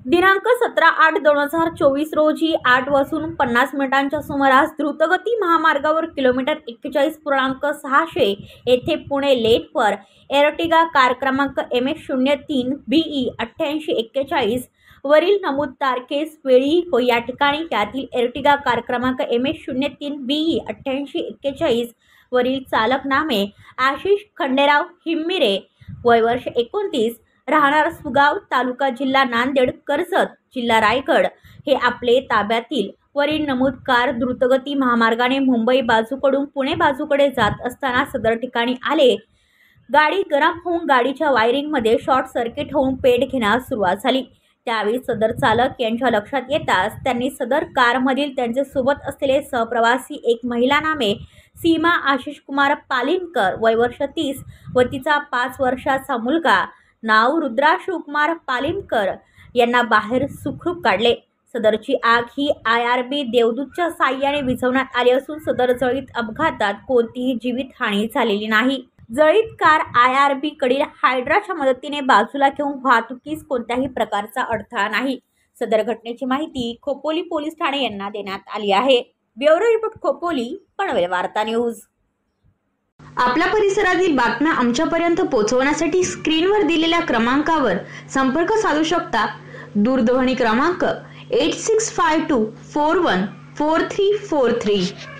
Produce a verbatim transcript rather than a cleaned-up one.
दिनांक सतरा आठ दोन हजार चोवीस रोजी आठ वाजून पन्नास मिनिटांच्या सुमारास द्रुतगती महामार्गावर किलोमीटर एक्केचाळीस पूर्णांक सहाशे येथे पुणे लेटवर एर्टिगा कार क्रमांक एम एच शून्य तीन बी ई अठ्ठ्याऐंशी एक्केचाळीस वरील नमूद तारखेस वेळी व या ठिकाणी त्यातील एर्टिगा कार क्रमांक एम एच शून्य तीन बी ई अठ्ठ्याऐंशी एक्केचाळीस वरील चालक नामे आशिष खंडेराव हिम्मिरे, वय वर्ष एकोणतीस, राहणार सुगाव, तालुका जिल्हा नांदेड, कर्जत जिल्हा रायगड हे आपले ताब्यातील वरील नमूद कार द्रुतगती महामार्गाने मुंबई बाजूकडून पुणे बाजूकडे जात असताना सदर ठिकाणी आले. गाडी गरम होऊन गाडीच्या वायरिंगमध्ये शॉर्ट सर्किट होऊन पेट घेण्यास सुरुवात झाली. त्यावेळी सदर चालक यांच्या लक्षात येताच त्यांनी सदर कारमधील त्यांचे सोबत असलेले सहप्रवासी एक महिला नामे सीमा आशिष कुमार पालिनकर, वय वर्ष तीस व तिचा पाच वर्षाचा मुलगा नाव रुद्रा शिवकुमार पालिनकर यांना बाहेर सुखरूप काढले. सदरची आग ही आय आर बी देवदूतच्या साह्याने विझवण्यात आली असून सदर जळीत अपघातात कोणतीही जीवितहानी झालेली नाही. जळीत कार आय आर बी कडील हायड्राच्या मदतीने बाजूला घेऊन वाहतुकीस कोणत्याही प्रकारचा अडथळा नाही. सदर घटनेची माहिती खोपोली पोलीस ठाणे यांना देण्यात आली आहे. ब्युरो रिपोर्ट खोपोली, पनवेल वार्ता न्यूज. आपल्या परिसरातील बातम्या आमच्यापर्यंत पोहोचवण्यासाठी स्क्रीनवर दिलेल्या क्रमांकावर संपर्क साधू शकता. दूरध्वनी क्रमांक eight six five two four one four three four three.